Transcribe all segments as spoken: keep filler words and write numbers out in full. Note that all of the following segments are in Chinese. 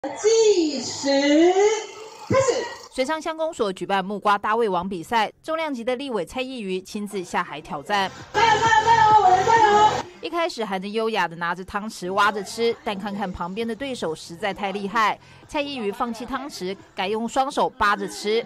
计时开始。 水上乡公所举办木瓜大胃王比赛，重量级的立委蔡易余亲自下海挑战。 加油加油加油！我的加油！ 一开始还能优雅的拿着汤匙挖着吃，但看看旁边的对手实在太厉害，蔡易余放弃汤匙，改用双手扒着吃。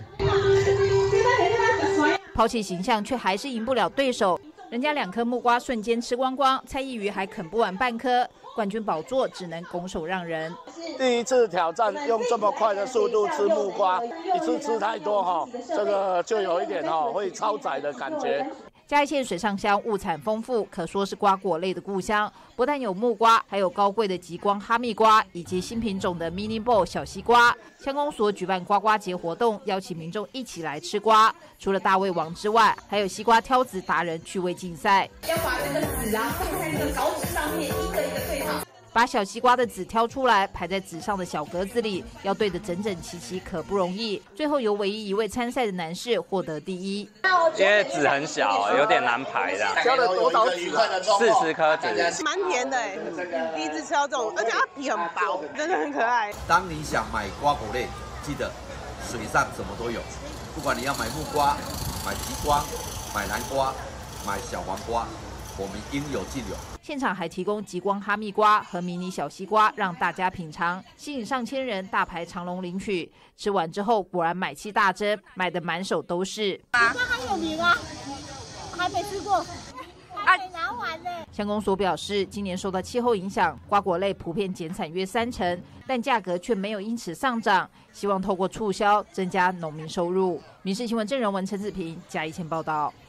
抛弃形象，却还是赢不了对手。人家两颗木瓜瞬间吃光光，蔡易余还啃不完半颗，冠军宝座只能拱手让人。 第一次挑战用这么快的速度吃木瓜，一次吃太多哈，这个就有一点哈会超载的感觉。 嘉义县水上乡物产丰富，可说是瓜果类的故乡。不但有木瓜，还有高贵的极光哈密瓜，以及新品种的 mini ball 小西瓜。乡公所举办瓜瓜节活动，邀请民众一起来吃瓜。除了大胃王之外，还有西瓜挑籽达人趣味竞赛。 要把这个籽啊放在这个稿纸上面，一个一个对好。 把小西瓜的籽挑出来，排在纸上的小格子里，要对得整整齐齐，可不容易。最后由唯一一位参赛的男士获得第一。 因为籽很小，有点难排的。 挑了多少籽？ 四十颗籽， 蛮甜的哎，第一次吃到这种，而且它皮很薄，真的很可爱。 当你想买瓜果类，记得水上什么都有，不管你要买木瓜、买极光、买南瓜、买小黄瓜，我们应有尽有。 现场还提供极光哈密瓜和迷你小西瓜让大家品尝，吸引上千人大排长龙领取。吃完之后果然买气大增，买的满手都是。 它很有名啊，还没吃过，还没拿完呢。 乡公所表示，今年受到气候影响，瓜果类普遍减产约三成，但价格却没有因此上涨，希望透过促销增加农民收入。民视新闻郑荣文、陈子平嘉义县报道。